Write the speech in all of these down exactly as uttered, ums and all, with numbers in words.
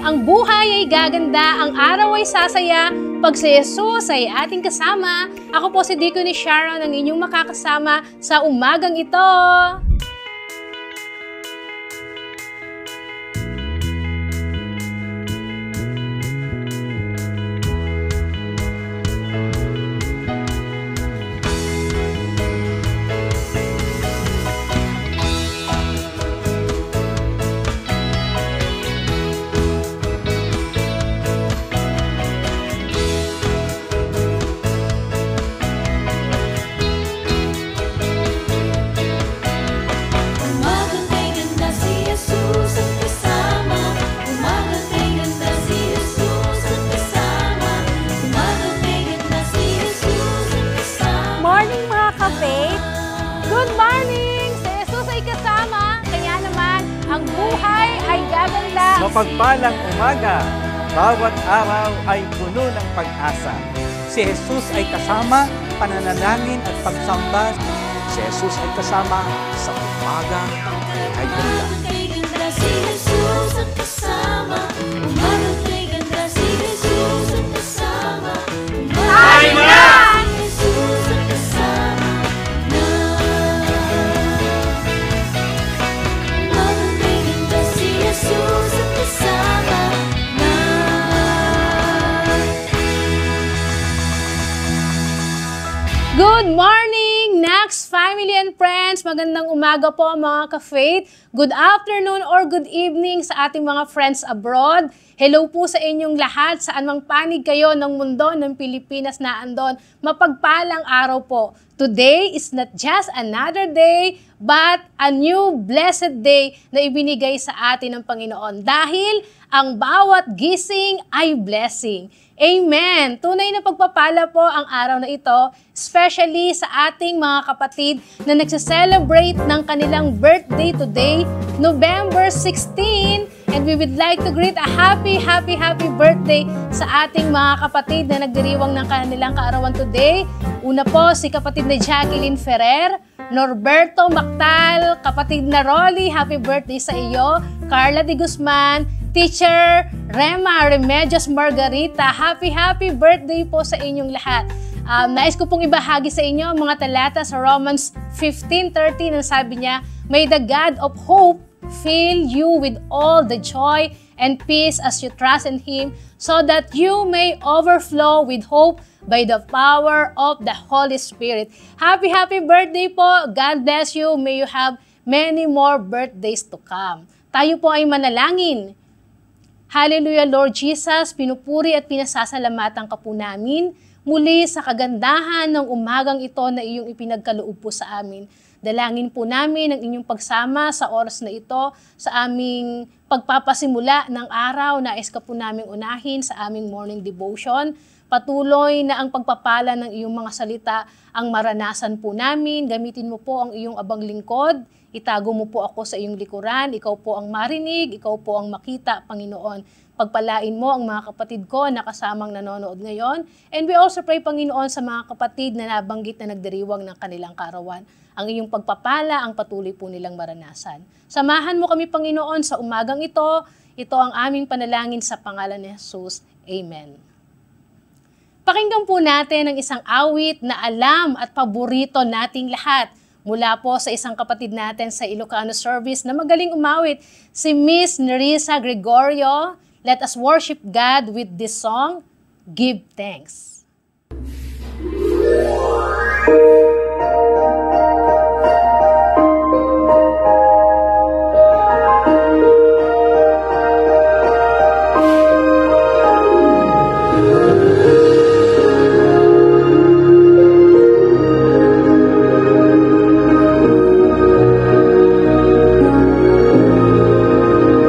ang buhay ay gaganda, ang araw ay sasaya, pag si Jesus ay ating kasama. Ako po si Deaconess Sharon, ang inyong makakasama sa umagang ito. Good morning! Si Jesus ay kasama, kaya naman ang buhay ay gaganda. Mapagpalang umaga, bawat araw ay puno ng pag-asa. Si Jesus ay kasama, pananalangin at pagsamba. Si Jesus ay kasama sa umaga ay ganda. Si Jesus ang kasama, umaga ay ganda. Si Jesus ang kasama, Ay na! Good morning, Nax family and friends! Magandang umaga po mga ka-faith. Good afternoon or good evening sa ating mga friends abroad. Hello po sa inyong lahat, saan mang panig kayo ng mundo ng Pilipinas na andon. Mapagpalang araw po. Today is not just another day, but a new blessed day na ibinigay sa atin ng Panginoon. Dahil ang bawat gising ay blessing. Amen! Tunay na pagpapala po ang araw na ito, especially sa ating mga kapatid na nagse-celebrate ng kanilang birthday today, November sixteenth. And we would like to greet a happy, happy, happy birthday sa ating mga kapatid na nagdiriwang ng kanilang kaarawan today. Una po, si kapatid na Jacqueline Ferrer, Norberto Mactal, kapatid na Rolly, happy birthday sa iyo. Carla de Guzman, Teacher Rema Remedios Margarita, happy, happy birthday po sa inyong lahat. Um, nais ko pong ibahagi sa inyo mga talata sa Romans fifteen thirteen na sabi niya, "May the God of hope fill you with all the joy and peace as you trust in Him, so that you may overflow with hope by the power of the Holy Spirit." Happy, happy birthday po. God bless you. May you have many more birthdays to come. Tayo po ay manalangin. Hallelujah, Lord Jesus, pinupuri at pinasasalamatan ka po namin muli sa kagandahan ng umagang ito na iyong ipinagkaloob po sa amin. Dalangin po namin ang inyong pagsama sa oras na ito, sa aming pagpapasimula ng araw. Nais ka po naming unahin sa aming morning devotion. Patuloy na ang pagpapala ng iyong mga salita ang maranasan po namin. Gamitin mo po ang iyong abang lingkod. Itago mo po ako sa iyong likuran. Ikaw po ang marinig. Ikaw po ang makita, Panginoon. Pagpalain mo ang mga kapatid ko na kasamang nanonood ngayon. And we also pray, Panginoon, sa mga kapatid na nabanggit na nagdiriwang ng kanilang kaarawan. Ang iyong pagpapala ang patuloy po nilang maranasan. Samahan mo kami, Panginoon, sa umagang ito. Ito ang aming panalangin sa pangalan ni Jesus. Amen. Pakinggan po natin ang isang awit na alam at paborito nating lahat. Mula po sa isang kapatid natin sa Ilocano service na magaling umawit, si Miss Nerissa Gregorio. Let us worship God with this song, Give Thanks.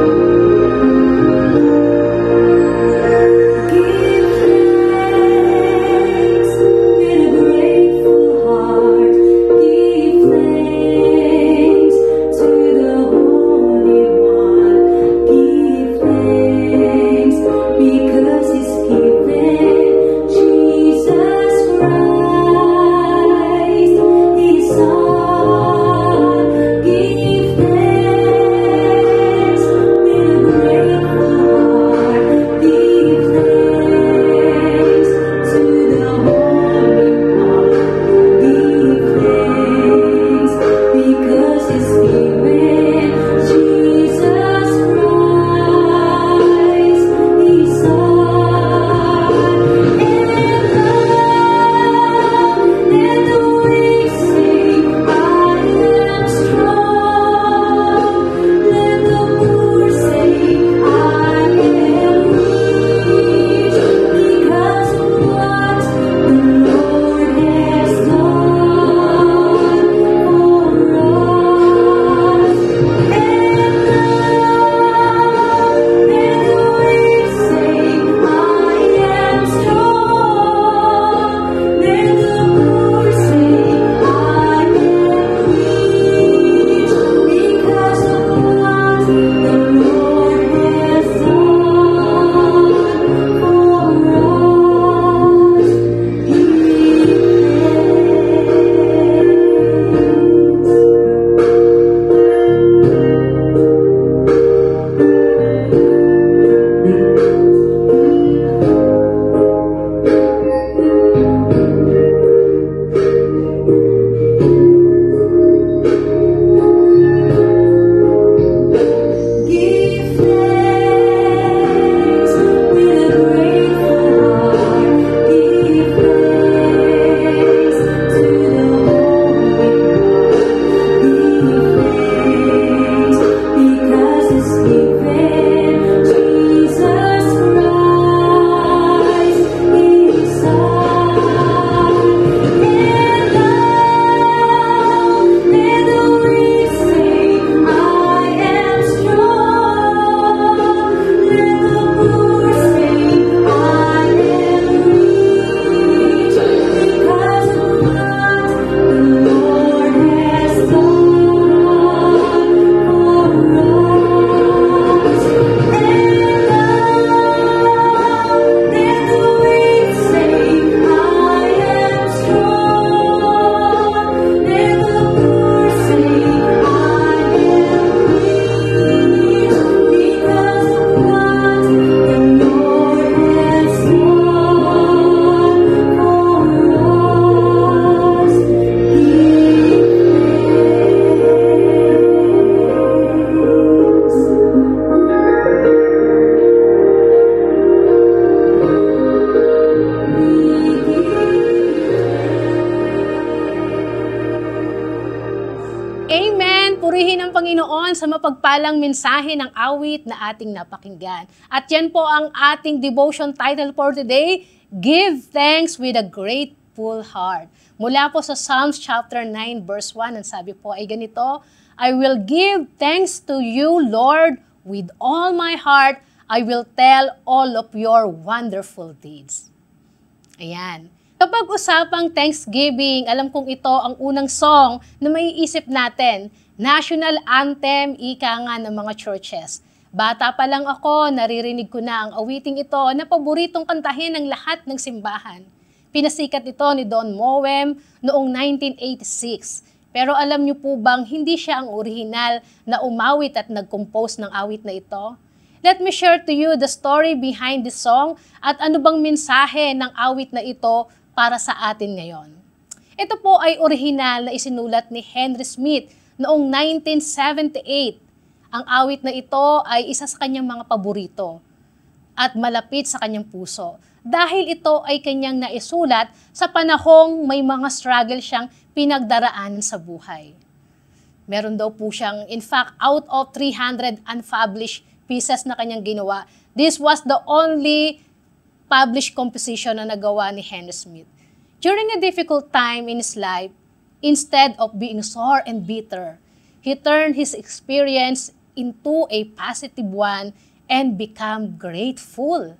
Give Amen! Purihin ang Panginoon sa mapagpalang mensahe ng awit na ating napakinggan. At yan po ang ating devotion title for today, Give Thanks with a Grateful Heart. Mula po sa Psalms chapter nine verse one, ang sabi po ay ganito, I will give thanks to you, Lord, with all my heart. I will tell all of your wonderful deeds. Ayan. Kapag usapang Thanksgiving, alam kong ito ang unang song na maiisip natin, national anthem, ika nga ng mga churches. Bata pa lang ako, naririnig ko na ang awiting ito na paboritong kantahin ng lahat ng simbahan. Pinasikat ito ni Don Moen noong nineteen eighty-six. Pero alam niyo po bang hindi siya ang orihinal na umawit at nag-compose ng awit na ito? Let me share to you the story behind this song at ano bang mensahe ng awit na ito para sa atin ngayon. Ito po ay orihinal na isinulat ni Henry Smith noong nineteen seventy-eight. Ang awit na ito ay isa sa kanyang mga paborito at malapit sa kanyang puso dahil ito ay kanyang naisulat sa panahong may mga struggle siyang pinagdaraanan sa buhay. Meron daw po siyang, in fact, out of three hundred unpublished pieces na kanyang ginawa, this was the only published composition na nagawa ni Henry Smith. During a difficult time in his life, instead of being sore and bitter, he turned his experience into a positive one and became grateful.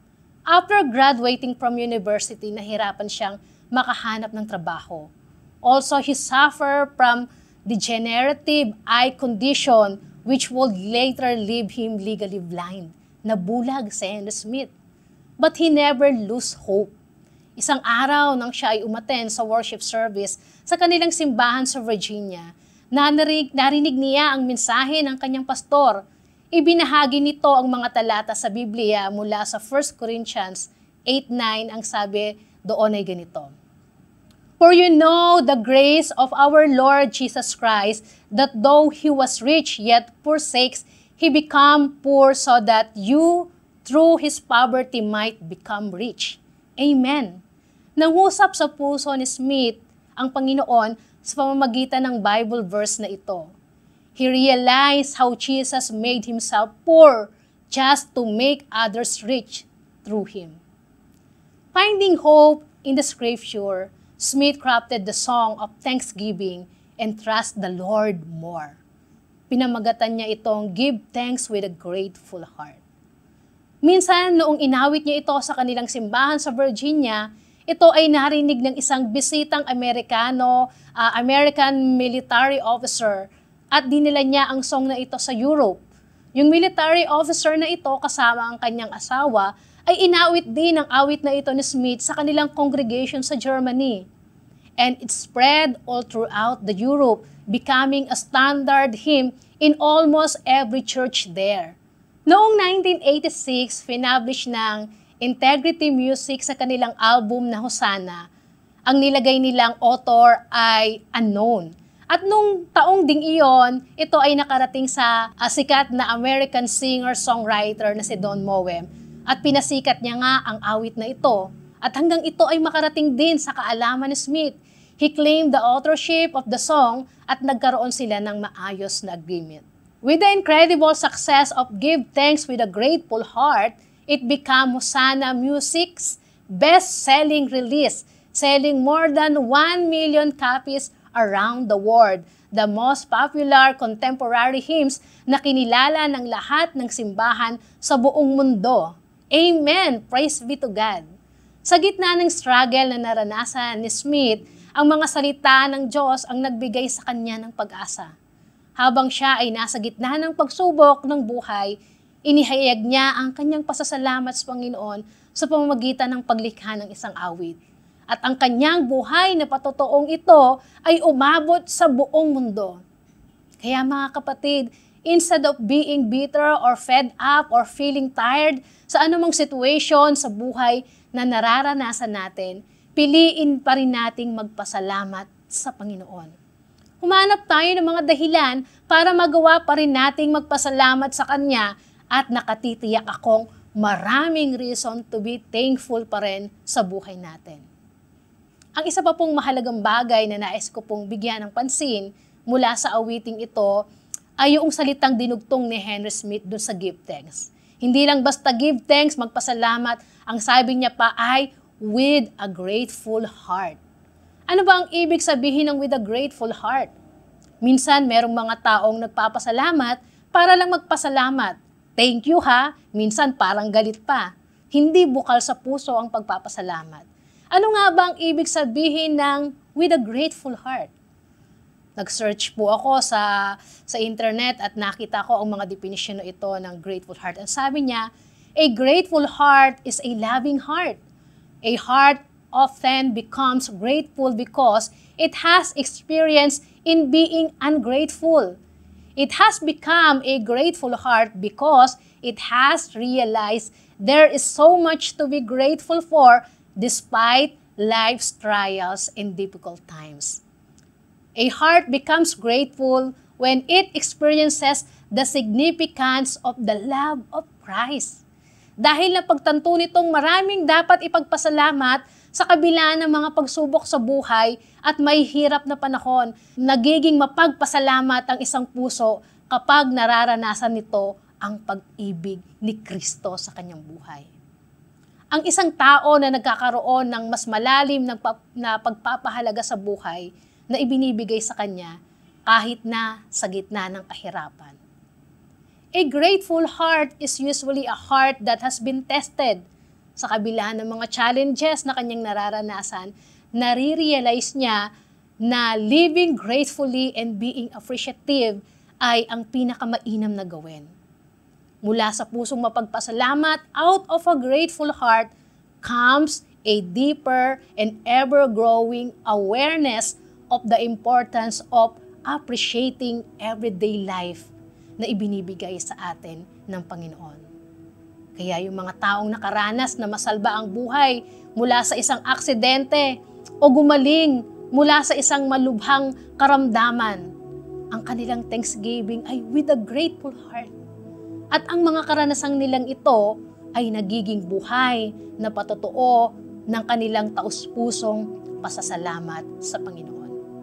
After graduating from university, nahirapan siyang makahanap ng trabaho. Also, he suffered from degenerative eye condition which would later leave him legally blind. Nabulag si Henry Smith. But he never lose hope. Isang araw nang siya ay umattend sa worship service sa kanilang simbahan sa Virginia, narinig, narinig niya ang mensahe ng kanyang pastor. Ibinahagi nito ang mga talata sa Biblia mula sa First Corinthians eight nine, ang sabi doon ay ganito. For you know the grace of our Lord Jesus Christ, that though He was rich, yet forsakes, He became poor so that you through His poverty might become rich. Amen. Nangusap sa puso ni Smith ang Panginoon sa pamamagitan ng Bible verse na ito. He realized how Jesus made Himself poor just to make others rich through Him. Finding hope in the Scripture, Smith crafted the song of thanksgiving and trust the Lord more. Pinamagatan niya itong Give Thanks with a Grateful Heart. Minsan, noong inawit niya ito sa kanilang simbahan sa Virginia, ito ay narinig ng isang bisitang Amerikano, uh, American military officer, at dinala niya ang song na ito sa Europe. Yung military officer na ito kasama ang kanyang asawa ay inawit din ang awit na ito ni Smith sa kanilang congregation sa Germany. And it spread all throughout the Europe, becoming a standard hymn in almost every church there. Noong nineteen eighty-six, finablish ng Integrity Music sa kanilang album na Hosanna. Ang nilagay nilang author ay unknown. At nung taong ding iyon, ito ay nakarating sa uh, sikat na American singer-songwriter na si Don Moen. At pinasikat niya nga ang awit na ito. At hanggang ito ay makarating din sa kaalaman ni Smith. He claimed the authorship of the song at nagkaroon sila ng maayos na agreement. With the incredible success of Give Thanks with a Grateful Heart, it became Hosanna Music's best-selling release, selling more than one million copies around the world, the most popular contemporary hymns na kinilala ng lahat ng simbahan sa buong mundo. Amen! Praise be to God! Sa gitna ng struggle na naranasan ni Smith, ang mga salita ng Diyos ang nagbigay sa kanya ng pag-asa. Habang siya ay nasa gitna ng pagsubok ng buhay, inihayag niya ang kanyang pasasalamat sa Panginoon sa pamamagitan ng paglikha ng isang awit. At ang kanyang buhay na patotoong ito ay umabot sa buong mundo. Kaya mga kapatid, instead of being bitter or fed up or feeling tired sa anumang situation sa buhay na nararanasan natin, piliin pa rin nating magpasalamat sa Panginoon. Humanap tayo ng mga dahilan para magawa pa rin nating magpasalamat sa Kanya at nakatitiyak akong maraming reason to be thankful pa rin sa buhay natin. Ang isa pa pong mahalagang bagay na nais ko pong bigyan ng pansin mula sa awiting ito ay yung salitang dinugtong ni Henry Smith dun sa give thanks. Hindi lang basta give thanks, magpasalamat. Ang sabi niya pa ay with a grateful heart. Ano ba ang ibig sabihin ng with a grateful heart? Minsan, merong mga taong nagpapasalamat para lang magpasalamat. Thank you ha. Minsan, parang galit pa. Hindi bukal sa puso ang pagpapasalamat. Ano nga ba ang ibig sabihin ng with a grateful heart? Nag-search po ako sa, sa internet at nakita ko ang mga definition na ito ng grateful heart. Ang sabi niya, a grateful heart is a loving heart. A heart often becomes grateful because it has experience in being ungrateful. It has become a grateful heart because it has realized there is so much to be grateful for despite life's trials and difficult times. A heart becomes grateful when it experiences the significance of the love of Christ. Dahil napagtanto nitong maraming dapat ipagpasalamat sa kabila ng mga pagsubok sa buhay at may hirap na panahon, nagiging mapagpasalamat ang isang puso kapag nararanasan nito ang pag-ibig ni Kristo sa kanyang buhay. Ang isang tao na nagkakaroon ng mas malalim na pagpapahalaga sa buhay na ibinibigay sa kanya kahit na sa gitna ng kahirapan. A grateful heart is usually a heart that has been tested. Sa kabila ng mga challenges na kanyang nararanasan, nare-realize niya na living gratefully and being appreciative ay ang pinakamainam na gawin. Mula sa pusong mapagpasalamat, out of a grateful heart comes a deeper and ever-growing awareness of the importance of appreciating everyday life na ibinibigay sa atin ng Panginoon. Kaya yung mga taong nakaranas na masalba ang buhay mula sa isang aksidente o gumaling mula sa isang malubhang karamdaman, ang kanilang thanksgiving ay with a grateful heart. At ang mga karanasang nilang ito ay nagiging buhay na patotoo ng kanilang taus-pusong pasasalamat sa Panginoon.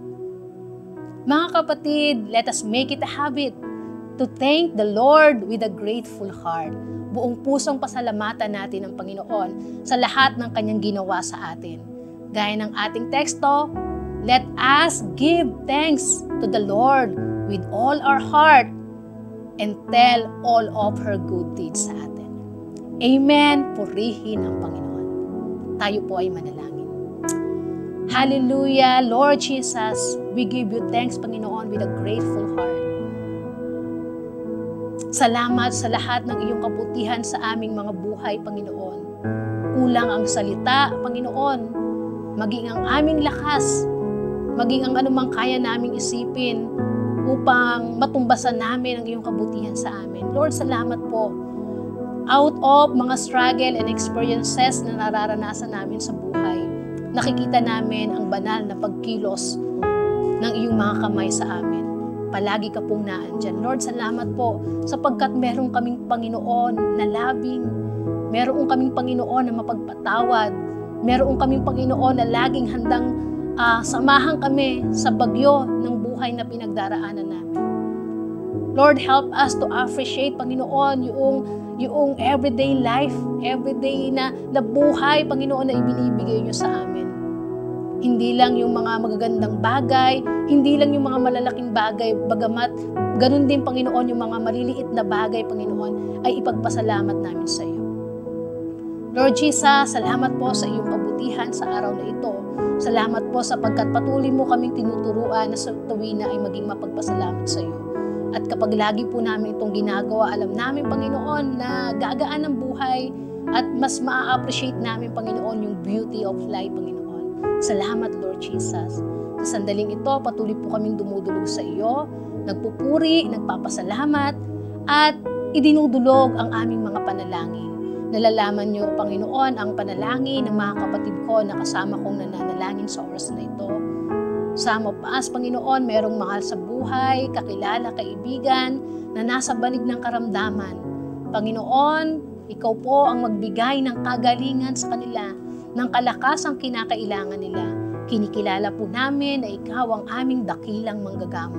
Mga kapatid, let us make it a habit to thank the Lord with a grateful heart. Buong pusong pasalamatan natin ang Panginoon sa lahat ng kanyang ginawa sa atin. Gaya ng ating teksto, let us give thanks to the Lord with all our heart and tell all of her good deeds sa atin. Amen. Purihin ang Panginoon. Tayo po ay manalangin. Hallelujah, Lord Jesus, we give you thanks, Panginoon, with a grateful heart. Salamat sa lahat ng iyong kabutihan sa aming mga buhay, Panginoon. Kulang ang salita, Panginoon, maging ang aming lakas, maging ang anumang kaya naming isipin upang matumbasan namin ang iyong kabutihan sa amin. Lord, salamat po. Out of mga struggle and experiences na nararanasan namin sa buhay, nakikita namin ang banal na pagkilos ng iyong mga kamay sa amin. Palagi ka pong naandyan. Lord, salamat po sapagkat meron kaming Panginoon na labing, meron kaming Panginoon na mapagpatawad, meron kaming Panginoon na laging handang uh, samahan kami sa bagyo ng buhay na pinagdaraanan namin. Lord, help us to appreciate, Panginoon, yung, yung everyday life, everyday na, na buhay, Panginoon, na ibinibigay niyo sa amin. Hindi lang yung mga magagandang bagay, hindi lang yung mga malalaking bagay, bagamat ganun din, Panginoon, yung mga maliliit na bagay, Panginoon, ay ipagpasalamat namin sa iyo. Lord Jesus, salamat po sa iyong kabutihan sa araw na ito. Salamat po sapagkat patuloy mo kaming tinuturuan na sa tuwina ay maging mapagpasalamat sa iyo. At kapag lagi po namin itong ginagawa, alam namin, Panginoon, na gagaan ang buhay at mas maa-appreciate namin, Panginoon, yung beauty of life, Panginoon. Salamat, Lord Jesus. Sa sandaling ito, patuloy po kaming dumudulog sa iyo, nagpupuri, nagpapasalamat, at idinudulog ang aming mga panalangin. Nalalaman niyo, Panginoon, ang panalangin ng mga kapatid ko na kasama kong nananalangin sa oras na ito. Sa mapaas, Panginoon, merong mahal sa buhay, kakilala, kaibigan, na nasa banig ng karamdaman. Panginoon, ikaw po ang magbigay ng kagalingan sa kanila, ng kalakasang kinakailangan nila. Kinikilala po namin na ikaw ang aming dakilang manggagamot.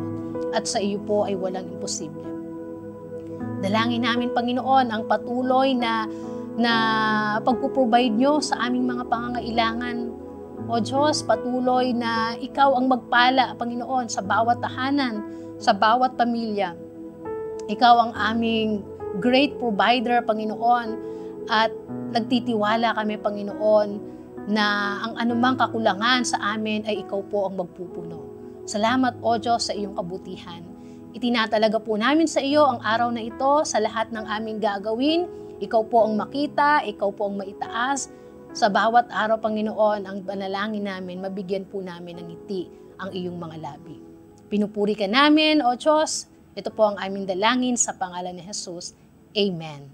at sa iyo po ay walang imposible. Dalangin namin, Panginoon, ang patuloy na, na pagpuprovide nyo sa aming mga pangangailangan. O Diyos, patuloy na ikaw ang magpala, Panginoon, sa bawat tahanan, sa bawat pamilya. Ikaw ang aming great provider, Panginoon, at nagtitiwala kami, Panginoon, na ang anumang kakulangan sa amin ay ikaw po ang magpupuno. Salamat, O Diyos, sa iyong kabutihan. Itinatalaga po namin sa iyo ang araw na ito sa lahat ng aming gagawin. Ikaw po ang makita, ikaw po ang maitaas. Sa bawat araw, Panginoon, ang panalangin namin, mabigyan po namin ng ngiti ang iyong mga labi. Pinupuri ka namin, O Diyos. Ito po ang aming dalangin sa pangalan ni Jesus. Amen.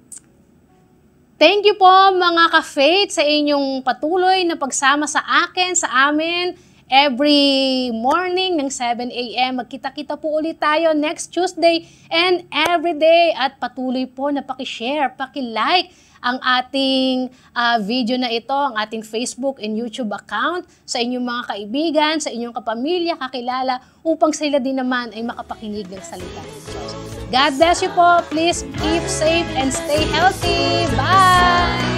Thank you po mga ka-faith sa inyong patuloy na pagsama sa akin, sa amin, every morning ng seven a m Magkita-kita po ulit tayo next Tuesday and every day. At patuloy po na paki-share, paki-like ang ating uh, video na ito, ang ating Facebook and YouTube account sa inyong mga kaibigan, sa inyong kapamilya, kakilala, upang sila din naman ay makapakinig ng salita ng Diyos. God bless you po. Please keep safe and stay healthy. Bye!